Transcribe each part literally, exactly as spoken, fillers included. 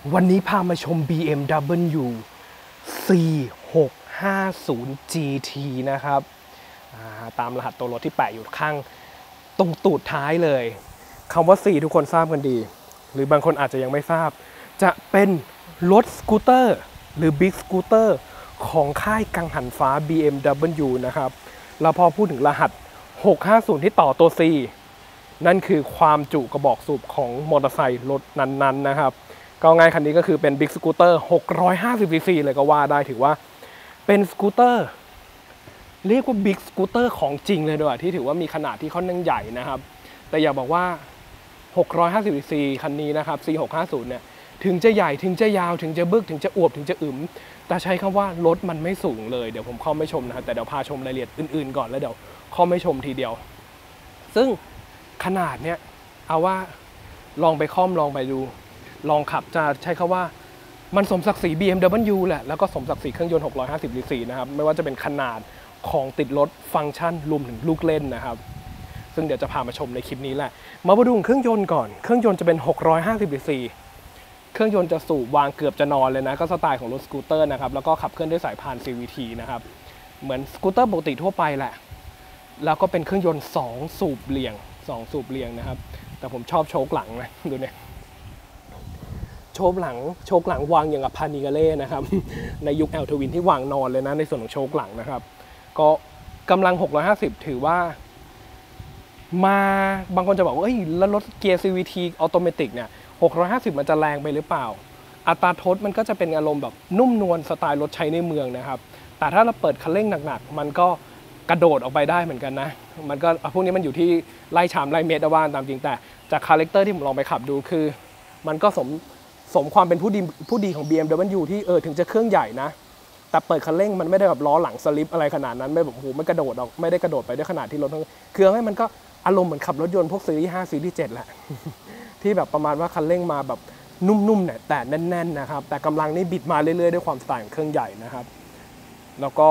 วันนี้พามาชม บี เอ็ม ดับเบิลยู ซี หกห้าศูนย์ จี ที นะครับตามรหัสตัวรถที่แปะอยู่ข้างตรงตูดท้ายเลยคำว่า C ทุกคนทราบกันดีหรือบางคนอาจจะยังไม่ทราบจะเป็นรถสกูตเตอร์หรือบิ๊กสกูตเตอร์ของค่ายกังหันฟ้า บี เอ็ม ดับเบิลยู นะครับแล้วพอพูดถึงรหัสหกห้าศูนย์ที่ต่อตัว C นั่นคือความจุกระบอกสูบของมอเตอร์ไซค์รถนั้นๆนะครับก็ง่ายคันนี้ก็คือเป็นบิ๊กสกูตเตอร์หกร้อยห้าสิบซีซีเลยก็ว่าได้ถือว่าเป็นสกูตเตอร์เรียกว่าบิ๊กสกูตเตอร์ของจริงเลยด้วยที่ถือว่ามีขนาดที่ค่อนข้างใหญ่นะครับแต่อย่าบอกว่าหกร้อยห้าสิบซีซีคันนี้นะครับ ซี หกห้าศูนย์ เนี่ยถึงจะใหญ่ถึงจะยาวถึงจะบึกถึงจะอวบถึงจะอึมแต่ใช้คำว่ารถมันไม่สูงเลยเดี๋ยวผมเข้าไม่ชมนะครับแต่เดี๋ยวพาชมรายละเอียดอื่นๆก่อนแล้วเดี๋ยวเข้าไม่ชมทีเดียวซึ่งขนาดเนี้ยเอาว่าลองไปค่อมลองไปดูลองขับจะใช้คำว่ามันสมศักดิ์ศรี บี เอ็ม ดับเบิลยู แหละแล้วก็สมศักดิ์ศรีเครื่องยนต์หกร้อยห้าสิบซีซีนะครับไม่ว่าจะเป็นขนาดของติดรถฟังก์ชันรวมถึงลูกเล่นนะครับซึ่งเดี๋ยวจะพามาชมในคลิปนี้แหละมาดูเครื่องยนต์ก่อนเครื่องยนต์จะเป็นหกร้อยห้าสิบซีซีเครื่องยนต์จะสูบวางเกือบจะนอนเลยนะก็สไตล์ของรถสกูตเตอร์นะครับแล้วก็ขับเคลื่อนด้วยสายพาน ซี วี ที นะครับเหมือนสกูตเตอร์ปกติทั่วไปแหละแล้วก็เป็นเครื่องยนต์สองสูบเรียงสองสูบเรียงนะครับแต่ผมชอบโชคหลังนะดูเนี่ยโชคหลังโชคหลังวางอย่างกับพานิกาเล่นะครับในยุคแอลทวินที่วางนอนเลยนะในส่วนของโชคหลังนะครับก็กำลังหกร้อยห้าสิบถือว่ามาบางคนจะบอกว่าเอ้ยแล้วรถเกียร์ ซี วี ที ออโตเมติกเนี่ยหกร้อยห้าสิบมันจะแรงไปหรือเปล่าอัตราทดมันก็จะเป็นอารมณ์แบบนุ่มนวลสไตล์รถใช้ในเมืองนะครับแต่ถ้าเราเปิดคันเร่งหนักๆมันก็กระโดดออกไปได้เหมือนกันนะมันก็พวกนี้มันอยู่ที่ไล่ชามไล่เมตรว่านตามจริงแต่จากคาแรคเตอร์ที่ผมลองไปขับดูคือมันก็สมสมความเป็นผู้ดีผู้ดีของ บี เอ็ม ดับเบิลยู ที่เออถึงจะเครื่องใหญ่นะแต่เปิดคันเร่งมันไม่ได้แบบล้อหลังสลิปอะไรขนาดนั้นไม่แบบโอ้โหไม่กระโดดออกไม่ได้กระโดดไปได้ขนาดที่รถเครื่องให้มันก็อารมณ์เหมือนขับรถยนต์พวกซีรีส์ห้าซีรีส์เจ็ดแหละที่แบบประมาณว่าคันเร่งมาแบบนุ่มๆเนี่ยแต่แน่นๆนะครับแต่กำลังนี่บิดมาเรื่อยๆด้วยความสไตล์ของเครื่องใหญ่นะครับแล้วก็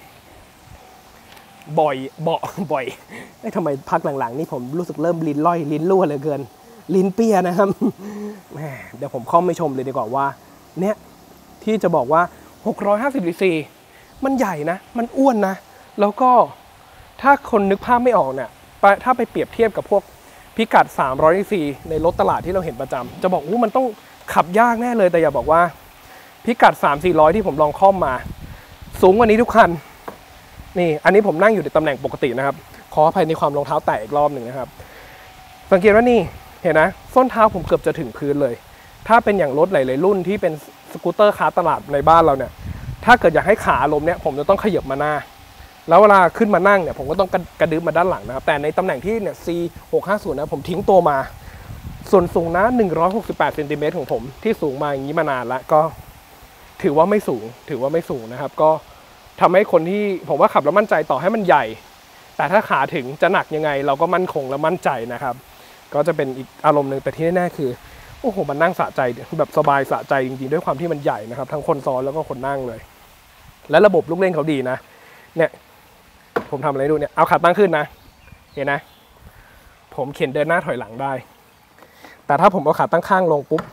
บ่อยเบาะบ่อยไอ้ทำไมพักหลังๆนี่ผมรู้สึกเริ่มลิ้นล่อยลิ้นรั่วเหลือเกินลิ้นเปียนะครับแหมเดี๋ยวผมเข้าไม่ชมเลยดีกว่าว่าเนี่ยที่จะบอกว่าหกร้อยห้าสิบซีซีมันใหญ่นะมันอ้วนนะแล้วก็ถ้าคนนึกภาพไม่ออกเนี่ยถ้าไปเปรียบเทียบกับพวกพิกัดสามร้อยซีซีในรถตลาดที่เราเห็นประจำจะบอกว่ามันต้องขับยากแน่เลยแต่อย่าบอกว่าพิกัด สามถึงสี่ร้อย ที่ผมลองค่อมมาสูงกว่านี้ทุกคันนี่อันนี้ผมนั่งอยู่ในตำแหน่งปกตินะครับขออภัยในความรองเท้าแตะอีกรอบหนึ่งนะครับสังเกตว่านี่เห็นนะส้นเท้าผมเกือบจะถึงพื้นเลยถ้าเป็นอย่างรถหลายๆรุ่นที่เป็นสกูตเตอร์คาร์ตลาดในบ้านเราเนี่ยถ้าเกิดอยากให้ขาลมเนี่ยผมจะต้องขยับมาหน้าแล้วเวลาขึ้นมานั่งเนี่ยผมก็ต้องกระดึ๊บมาด้านหลังนะครับแต่ในตำแหน่งที่เนี่ย ซี หกห้าศูนย์ นะผมทิ้งตัวมาส่วนสูงนะหนึ่งร้อยหกสิบแปดเซนติเมตรของผมที่สูงมาอย่างนี้มานานแล้วก็ถือว่าไม่สูงถือว่าไม่สูงนะครับก็ทำให้คนที่ผมว่าขับแล้วมั่นใจต่อให้มันใหญ่แต่ถ้าขาถึงจะหนักยังไงเราก็มั่นคงและมั่นใจนะครับก็จะเป็นอีกอารมณ์หนึ่งแต่ที่แน่ๆคือโอ้โหมันนั่งสะใจแบบสบายสะใจจริงๆด้วยความที่มันใหญ่นะครับทั้งคนซ้อนแล้วก็คนนั่งเลยและระบบลูกเล่นเขาดีนะเนี่ยผมทำอะไรดูเนี่ยเอาขาตั้งขึ้นนะเห็นนะผมเข็นเดินหน้าถอยหลังได้แต่ถ้าผมเอาขาตั้งข้างลงปุ๊บ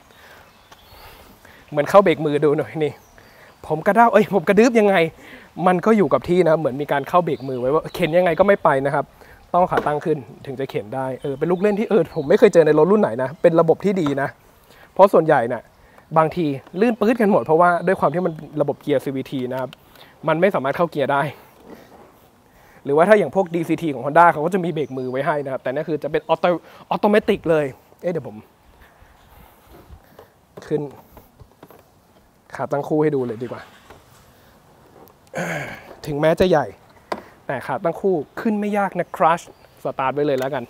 เหมือนเข้าเบรกมือดูหน่อยนี่ผมกระด้าวเอ้ยผมกระดึ๊บยังไงมันก็อยู่กับที่นะเหมือนมีการเข้าเบรกมือไว้ว่าเข็นยังไงก็ไม่ไปนะครับต้องขาตั้งขึ้นถึงจะเข็นได้เออเป็นลูกเล่นที่เออผมไม่เคยเจอในรถรุ่นไหนนะเป็นระบบที่ดีนะเพราะส่วนใหญ่น่ะบางทีลื่นปื๊ดกันหมดเพราะว่าด้วยความที่มันระบบเกียร์ ซี วี ที นะครับมันไม่สามารถเข้าเกียร์ได้หรือว่าถ้าอย่างพวก ดี ซี ที ของ Honda เขาก็จะมีเบรกมือไว้ให้นะครับแต่นี่คือจะเป็นออโตออโตเมติกเลยเอ๊ะเดี๋ยวผมขึ้นขาตั้งคู่ให้ดูเลยดีกว่าถึงแม้จะใหญ่แต่ขาตั้งคู่ขึ้นไม่ยากนะครัชสตาร์ทไว้เลยแล้วกัน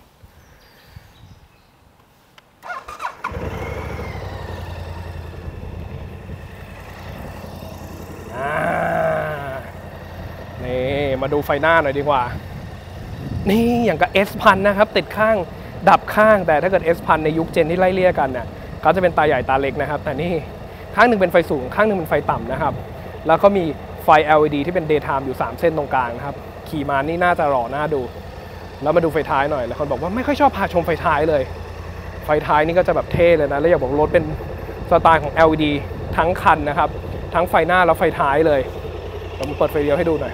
นี่มาดูไฟหน้าหน่อยดีกว่านี่อย่างกับ S พันนะครับติดข้างดับข้างแต่ถ้าเกิด S พันในยุคเจนที่ไล่เลี่ยกันเนี่ยเขาจะเป็นตาใหญ่ตาเล็กนะครับแต่นี่ข้างหนึ่งเป็นไฟสูงข้างหนึ่งเป็นไฟต่ำนะครับแล้วก็มีไฟ แอล อี ดี ที่เป็น Daytime อยู่สามเส้นตรงกลางนะครับขี่มานี่น่าจะหล่อน่าดูแล้วมาดูไฟท้ายหน่อยแล้วคนบอกว่าไม่ค่อยชอบพาชมไฟท้ายเลยไฟท้ายนี่ก็จะแบบเท่เลยนะแล้วอยากบอกรถเป็นสไตล์ของ แอล อี ดี ทั้งคันนะครับทั้งไฟหน้าและไฟท้ายเลยผมเปิดไฟเลี้ยวให้ดูหน่อย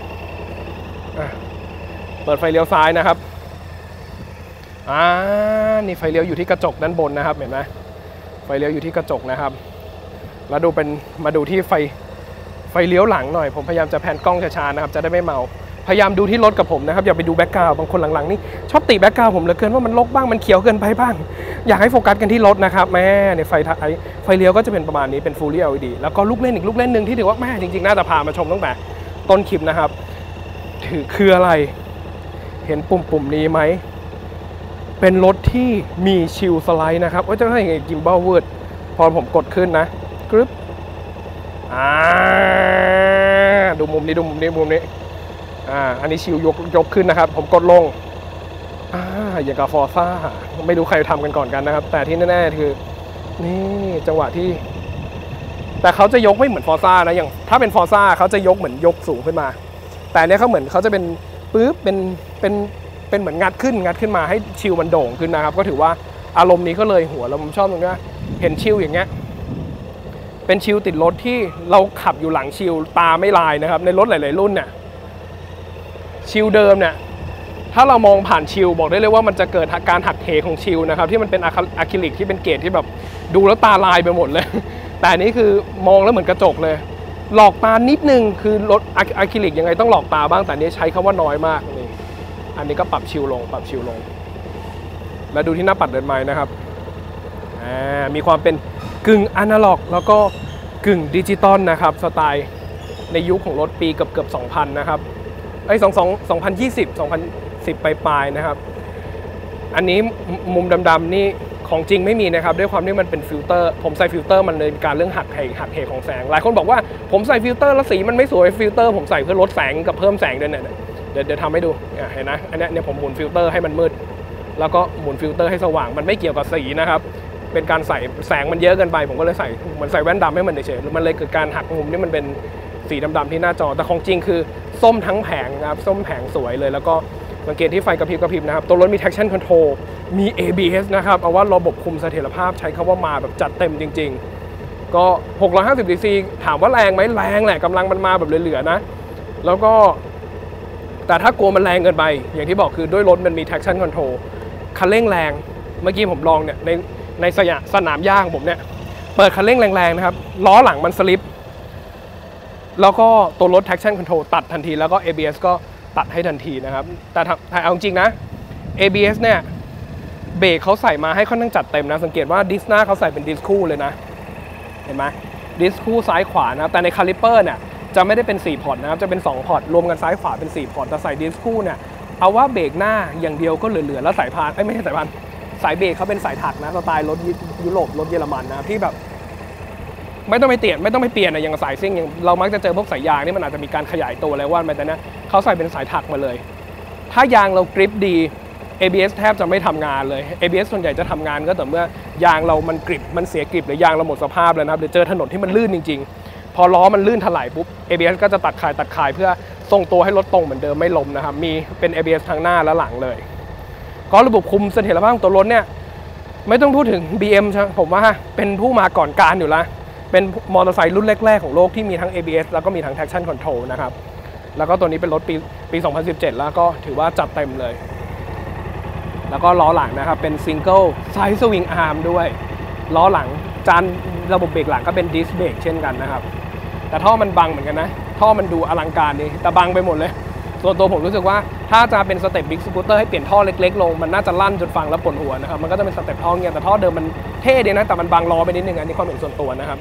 เปิดไฟเลี้ยวซ้ายนะครับอ่านี่ไฟเลี้ยวอยู่ที่กระจกด้านบนนะครับเห็นไหมไฟเลี้ยวอยู่ที่กระจกนะครับแล้วดูเป็นมาดูที่ไฟไฟเลี้ยวหลังหน่อยผมพยายามจะแพนกล้องช้าๆนะครับจะได้ไม่เมาพยายามดูที่รถกับผมนะครับอย่าไปดูแบ็คกราวด์บางคนหลังๆนี่ชอบติแบ็คกราวด์ผมเหลือเกินว่ามันรกบ้างมันเขียวเกินไปบ้างอยากให้โฟกัสกันที่รถนะครับแม่ในไฟท้ายไฟเลี้ยวก็จะเป็นประมาณนี้เป็น Fully แอล อี ดี แล้วก็ลูกเล่นอีกลูกเล่นหนึ่งที่ถือว่าแม่จริงๆน่าจะพามาชมตั้งแต่ต้นคลิปนะครับถือคืออะไรเห็นปุ่มๆนี้ไหมเป็นรถที่มีชิลสไลด์นะครับว่าจะให้กิมบัลเวิร์ดพอผมกดขึ้นนะกรึ๊บอ่าดูมุมนี้ดูมุมนี้มุมนี้อ่าอันนี้ชิลยกยกขึ้นนะครับผมกดลงอ่าอย่างกับฟอร์ซ่าไม่รู้ใครทำกันก่อนกันนะครับแต่ที่แน่ๆคือนี่จังหวะที่แต่เขาจะยกไม่เหมือนฟอร์ซ่านะอย่างถ้าเป็นฟอร์ซ่าเขาจะยกเหมือนยกสูงขึ้นมาแต่เนี้ยเขาเหมือนเขาจะเป็นปึ๊บเป็นเป็นเป็นเหมือนงัดขึ้นงัดขึ้นมาให้ชิลมันโด่งขึ้นนะครับก็ถือว่าอารมณ์นี้ก็เลยหัวแล้วผมชอบตรงนี้เห็นชิลอย่างเงี้ยเป็นชิลติดรถที่เราขับอยู่หลังชิลตาไม่ลายนะครับในรถหลายๆรุ่นเนี่ยชิลเดิมเนี่ยถ้าเรามองผ่านชิลบอกได้เลยว่ามันจะเกิดการหักเหของชิลนะครับที่มันเป็นอะคริลิกที่เป็นเกรดที่แบบดูแล้วตาลายไปหมดเลยแต่อันนี้คือมองแล้วเหมือนกระจกเลยหลอกตานิดนึงคือรถอะคริลิกยังไงต้องหลอกตาบ้างแต่นี้ใช้คำว่าน้อยมากนี่อันนี้ก็ปรับชิลลงปรับชิลลงแล้วดูที่หน้าปัดเดินไม้นะครับมีความเป็นกึ่งอนาล็อกแล้วก็กึ่งดิจิตอลนะครับสไตล์ในยุคของรถปีเกือบเกือบสองพันนะครับไอ้สองสองพันยี่สิบสองพันสิบปลายๆนะครับอันนี้มุมดำๆนี่ของจริงไม่มีนะครับด้วยความที่มันเป็นฟิลเตอร์ผมใส่ฟิลเตอร์มันเลยการเรื่องหักเหหักเหของแสงหลายคนบอกว่าผมใส่ฟิลเตอร์แล้วสีมันไม่สวยฟิลเตอร์ผมใส่เพื่อลดแสงกับเพิ่มแสงด้วยเนี่ยเดี๋ยวเดี๋ยวทำให้ดูเห็นนะอันนี้เนี่ยผมหมุนฟิลเตอร์ให้มันมืดแล้วก็หมุนฟิลเตอร์ให้สว่างมันไม่เกี่ยวกับสีนะครับเป็นการใส่แสงมันเยอะเกินไปผมก็เลยใส่เหมือนใส่แว่นดำให้มันเฉยๆมันเลยเกิดการหักมุมที่มันเป็นสีดำๆที่หน้าจอแต่ของจริงคือส้มทั้งแผงนะครับส้มแผงสวยเลยแล้วก็สังเกตที่ไฟกระพริบกระพริบนะครับตัวรถมี traction control มี เอ บี เอส นะครับเอาว่าระบบคุมเสถียรภาพใช้คำว่ามาแบบจัดเต็มจริงๆก็หกร้อยห้าสิบซีซีถามว่าแรงไหมแรงแหละกำลังมันมาแบบเหลือๆนะแล้วก็แต่ถ้ากลัวมันแรงเกินไปอย่างที่บอกคือด้วยรถมันมี traction control คันเร่งแรงเมื่อกี้ผมลองเนี่ยในในสนามย่างผมเนี่ยเปิดคันเร่งแรงๆนะครับล้อหลังมันสลิปแล้วก็ตัวรถ traction control ตัดทันทีแล้วก็ เอ บี เอส ก็ตัดให้ทันทีนะครับแต่ถ้าเอาจริงนะ เอ บี เอส เนี่ยเบรกเขาใส่มาให้ค่อนข้างจัดเต็มนะสังเกตว่าดิสหน้าเขาใส่เป็นดิสคู่เลยนะเห็นไหมดิสคู่ซ้ายขวานะแต่ในคาลิเปอร์เนี่ยจะไม่ได้เป็นสี่พอร์ตนะครับจะเป็นสองพอร์ตรวมกันซ้ายขวาเป็นสี่พอร์ตแต่ใส่ดิสคู่เนี่ยเอาว่าเบรกหน้าอย่างเดียวก็เหลือๆแล้วสายพานไม่ใช่สายพานสายเบรกเขาเป็นสายถักนะสไตล์รถยุโรปรถเยอรมันนะที่แบบไม่ต้องไปเปลี่ยนไม่ต้องไปเปลี่ยนนะอย่างสายซิ่งอย่างเรามักจะเจอพวกสายยางนี่มันอาจจะมีการขยายตัวอะไรว่าไปแต่เนี้ยเขาใส่เป็นสายถักมาเลยถ้ายางเรากริปดี เอ บี เอส แทบจะไม่ทำงานเลย เอ บี เอส ส่วนใหญ่จะทำงานก็ต่อเมื่อยางเรามันกริปมันเสียกริปหรือยางเราหมดสภาพแล้วนะครับหรือเจอถนนที่มันลื่นจริงๆพอล้อมันลื่นถลายปุ๊บ เอ บี เอส ก็จะตัดคายตัดคายเพื่อทรงตัวให้รถตรงเหมือนเดิมไม่ล้มนะครับมีเป็น เอ บี เอส ทั้งหน้าและหลังเลยก็ระบบคุมเสถียรภาพของตัวรถเนี่ยไม่ต้องพูดถึง บี เอ็ม ผมว่าเป็นผู้มาก่อนการอยู่แล้วเป็นมอเตอร์ไซค์รุ่นแรกๆของโลกที่มีทั้ง เอ บี เอส แล้วก็มีทั้ง traction control นะครับแล้วก็ตัวนี้เป็นรถปีปีสองพันสิบเจ็ดแล้วก็ถือว่าจัดเต็มเลยแล้วก็ล้อหลังนะครับเป็น single side swing arm ด้วยล้อหลังจานระบบเบรกหลังก็เป็น disc brake เช่นกันนะครับแต่ท่อมันบังเหมือนกันนะท่อมันดูอลังการดีแต่บังไปหมดเลยส่วนตัวผมรู้สึกว่าถ้าจะเป็นสเต็ปบิ๊กสกูตเตอร์ให้เปลี่ยนท่อเล็กๆลงมันน่าจะลั่นจนฟังแล้วปวดหัวนะครับมันก็จะเป็นสเต็ปท่อเงี้ยแต่ท่อเดิมมันเท่ดีนะแต่มันบังล้อไปนิดนึงอันนี้ความเห็นส่วนตัวนะครับ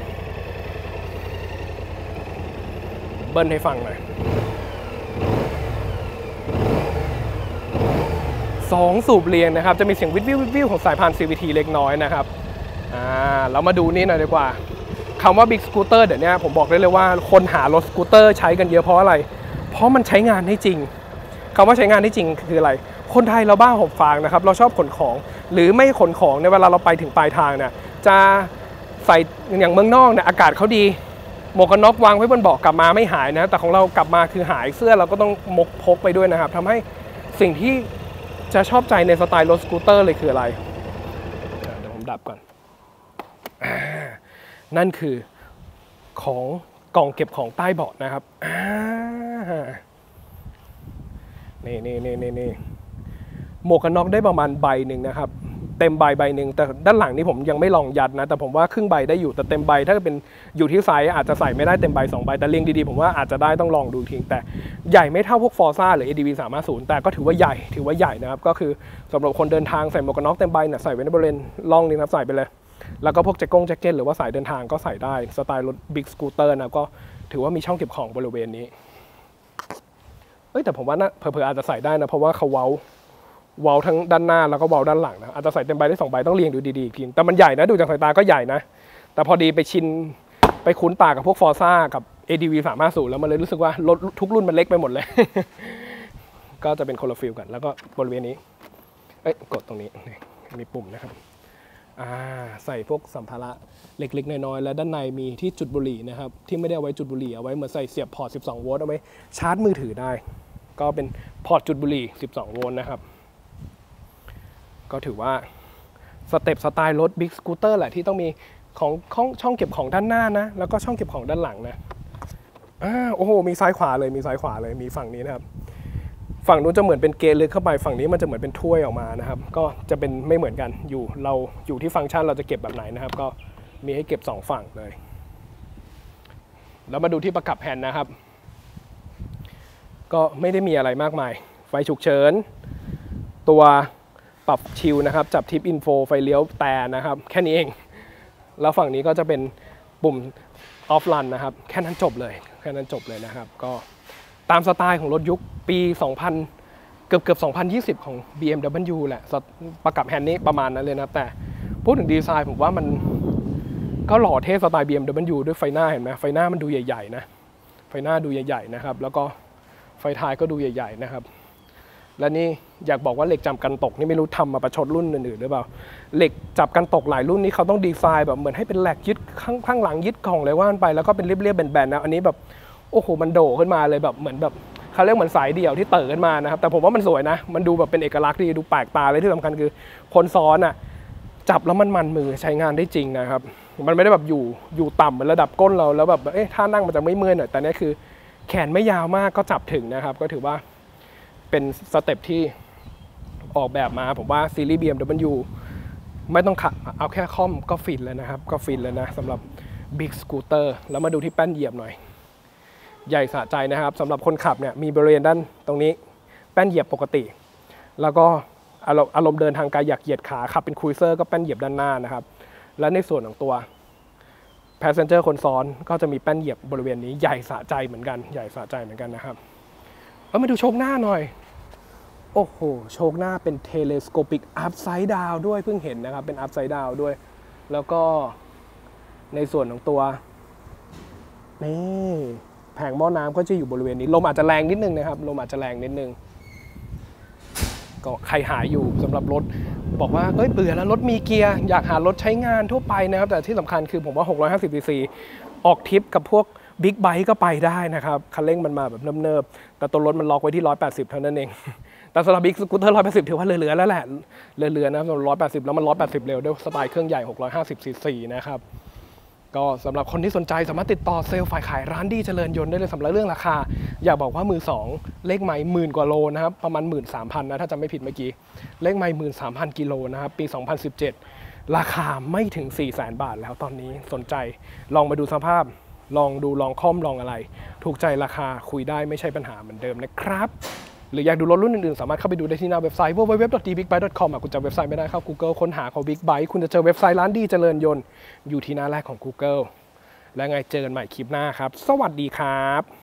เบิ้ลให้ฟังหน่อยสองสูบเรียงนะครับจะมีเสียงวิววิววิวของสายพาน ซี วี ที เล็กน้อยนะครับอ่าเรามาดูนี่หน่อยดีกว่าคำว่าบิ๊กสกูตเตอร์เดี๋ยวนี้ผมบอกได้เลยว่าคนหารถสกูตเตอร์ใช้กันเยอะเพราะอะไรเพราะมันใช้งานได้จริงคำว่าใช้งานได้จริงคืออะไรคนไทยเราบ้าหอบฟางนะครับเราชอบขนของหรือไม่ขนของในเวลาเราไปถึงปลายทางเนี่ยจะใส่อย่างเมืองนอกเนี่ยอากาศเขาดีหมวกกันน็อกวางไว้บนเบาะกลับมาไม่หายนะแต่ของเรากลับมาคือหายเสื้อเราก็ต้องมกพกไปด้วยนะครับทำให้สิ่งที่จะชอบใจในสไตล์รถสกูตเตอร์เลยคืออะไรเดี๋ยวผมดับก่อนนั่นคือของกล่องเก็บของใต้เบาะนะครับนี่นี่นี่นี่นี่หมวกกันน็อกได้ประมาณใบหนึ่งนะครับเต็มใบใบหนึ่งแต่ด้านหลังนี่ผมยังไม่ลองยัดนะแต่ผมว่าครึ่งใบได้อยู่แต่เต็มใบถ้าเป็นอยู่ที่ไซส์อาจจะใส่ไม่ได้เต็มใบสองใบแต่เรียงดีๆผมว่าอาจจะได้ต้องลองดูทิ้งแต่ใหญ่ไม่เท่าพวก Forza หรือ เอ ดี วี สามห้าศูนย์แต่ก็ถือว่าใหญ่ถือว่าใหญ่นะครับก็คือสำหรับคนเดินทางใส่หมวกกันน็อกเต็มใบเนี่ยใส่ไว้ในบริเวณร่องนี้นะใส่ไปเลยแล้วก็พวกแจ็คกงแจ็คเก็ตหรือว่าสายเดินทางก็ใส่ได้สไตล์รถบิ๊กสกูตเตอร์นะก็ถือว่ามีช่องเก็บของบริเวณนี้เอ้ยแต่ผมว่าน่าเผลอๆอาจจะใส่ได้นะเพราะว่าเขาเว้าวอลทั้งด้านหน้าแล้วก็วอลด้านหลังนะอาจจะใส่เต็มใบได้สองใบต้องเรียงดูดีๆอีกทีแต่มันใหญ่นะดูจากสายตาก็ใหญ่นะแต่พอดีไปชินไปคุ้นปากกับพวก Forza กับ เอ ดี วี สามห้าศูนย์แล้วมันเลยรู้สึกว่ารถทุกรุ่นมันเล็กไปหมดเลย ก็จะเป็นคนละฟิลกันแล้วก็บริเวณนี้เอ้ยกดตรงนี้มีปุ่มนะครับอ่าใส่พวกสัมภาระเล็กๆน้อยๆและด้านในมีที่จุดบุหรี่นะครับที่ไม่ได้เอาไว้จุดบุหรี่เอาไว้เหมือนใส่เสียบพอร์ตสิบสองโวลต์เอาไว้ชาร์จมือถือได้ก็เป็นพอร์ตจุดบุหรี่สิบสองโวลต์นะครับก็ถือว่าสเต็ปสไตล์รถบิ๊กสกูตเตอร์แหละที่ต้องมีของช่องเก็บของด้านหน้านะแล้วก็ช่องเก็บของด้านหลังนะอ่าโอ้โหมีซ้ายขวาเลยมีซ้ายขวาเลยมีฝั่งนี้นะครับฝั่งนู้นจะเหมือนเป็นเกลึกเข้าไปฝั่งนี้มันจะเหมือนเป็นถ้วยออกมานะครับก็จะเป็นไม่เหมือนกันอยู่เราอยู่ที่ฟังก์ชันเราจะเก็บแบบไหนนะครับก็มีให้เก็บสองฝั่งเลยแล้วมาดูที่ประกับแผ่นนะครับก็ไม่ได้มีอะไรมากมายไฟฉุกเฉินตัวปรับชิลนะครับจับทิปอินโฟไฟเลี้ยวแต่นะครับแค่นี้เองแล้วฝั่งนี้ก็จะเป็นปุ่มออฟรันนะครับแค่นั้นจบเลยแค่นั้นจบเลยนะครับก็ตามสไตล์ของรถยุคปีสองพันเกือบเกือบสองพันยี่สิบของ บี เอ็ม ดับเบิลยู แหละประกับแฮนด์นี้ประมาณนั้นเลยนะแต่พูดถึงดีไซน์ผมว่ามันก็หล่อเท่สไตล์ บี เอ็ม ดับเบิลยู ด้วยไฟหน้าเห็นไหมไฟหน้ามันดูใหญ่ๆนะไฟหน้าดูใหญ่ๆนะครับแล้วก็ไฟท้ายก็ดูใหญ่ๆนะครับและนี่อยากบอกว่าเหล็กจับกันตกนี่ไม่รู้ทำมาประชดรุ่นอื่นๆหรือเปล่าเหล็กจับกันตกหลายรุ่นนี้เขาต้องดีไซน์แบบเหมือนให้เป็นแหลกยึดข้างข้างหลังยึดกล่องเลยว่าไปแล้วก็เป็นเรียบๆแบนๆนะอันนี้แบบโอ้โหมันโด่ขึ้นมาเลยแบบเหมือนแบบเขาเรียกเหมือนสายเดี่ยวที่เติร์ขึ้นมานะครับแต่ผมว่ามันสวยนะมันดูแบบเป็นเอกลักษณ์ดีดูแปลกตาเลยที่สำคัญคือคนซ้อนอ่ะจับแล้วมันมันมือใช้งานได้จริงนะครับมันไม่ได้แบบอยู่อยู่ต่ำเหมือนระดับก้นเราแล้วแบบเอ๊ะท่านั่งมันจะไม่เมื่อยหน่อยแต่นี่คือแขนไม่ยาวมากก็จับถึงนะครับก็ถือว่าเป็นสเต็ปที่ออกแบบมาผมว่าซีรีส์ บี เอ็ม ดับเบิลยู ไม่ต้องขับเอาแค่คอมก็ฟินเลยนะครับก็ฟินเลยนะสำหรับ Big Scooter แล้วมาดูที่แป้นเหยียบหน่อยใหญ่สะใจนะครับสำหรับคนขับเนี่ยมีบริเวณด้านตรงนี้แป้นเหยียบปกติแล้วก็อารมณ์อารมณ์เดินทางไกลอยากเหยียดขาขับเป็นครูเซอร์ก็แป้นเหยียบด้านหน้านะครับและในส่วนของตัว Passenger คนซ้อนก็จะมีแป้นเหยียบบริเวณนี้ใหญ่สะใจเหมือนกันใหญ่สะใจเหมือนกันนะครับเอามาดูโชคหน้าหน่อยโอ้โหโชคหน้าเป็น Telescopic Upside Down ด้วยเพิ่งเห็นนะครับเป็น Upside Down ด้วยแล้วก็ในส่วนของตัวนี่แผงหม้อน้ำก็จะอยู่บริเวณนี้ลมอาจจะแรงนิดนึงนะครับลมอาจจะแรงนิดนึงก็ใครหาอยู่สำหรับรถบอกว่าเอ้ยเบื่อแล้วรถมีเกียร์อยากหารถใช้งานทั่วไปนะครับแต่ที่สำคัญคือผมว่าหกร้อยห้าสิบซีซีออกทริปกับพวกบิ๊กไบค์ก็ไปได้นะครับคันเร่งมันมาแบบเนิบๆแต่ตัวรถมันล็อกไว้ที่หนึ่งร้อยแปดสิบเท่านั้นเองแต่สำหรับบิ๊กสกูตเตอร์หนึ่งร้อยแปดสิบถือว่าเหลือๆแล้วแหละเหลือๆนะสำหรับหนึ่งร้อยแปดสิบแล้วมันหนึ่งร้อยแปดสิบเร็วด้วยสไตล์เครื่องใหญ่หกร้อยห้าสิบซีซีนะครับก็สำหรับคนที่สนใจสามารถติดต่อเซลล์ฝ่ายขายร้านดีเจริญยนต์ได้เลยสำหรับเรื่องราคาอยากบอกว่ามือสองเลขไมล์หมื่นกว่าโลนะครับประมาณ หนึ่งหมื่นสามพัน นะถ้าจำไม่ผิดเมื่อกี้เลขไมล์ หนึ่งหมื่นสามพัน กิโลนะครับปีสองพันสิบเจ็ดราคาไม่ถึง สี่แสน บาทแล้วตอนนี้สนใจลองมาดูสภาพลองดูลองคอมลองอะไรถูกใจราคาคุยได้ไม่ใช่ปัญหาเหมือนเดิมนะครับหรืออยากดูรถรุ่นอื่นๆสามารถเข้าไปดูได้ที่หน้าเว็บไซต์ ดับเบิลยู ดับเบิลยู ดับเบิลยู ดอท ดี บิ๊กไบค์ ดอท คอม คุณจะเว็บไซต์ไม่ได้เข้า Google ค้นหาเขา Big Bike คุณจะเจอเว็บไซต์ร้านดีเจริญยนต์อยู่ที่หน้าแรกของ Google และไงเจอกันใหม่คลิปหน้าครับสวัสดีครับ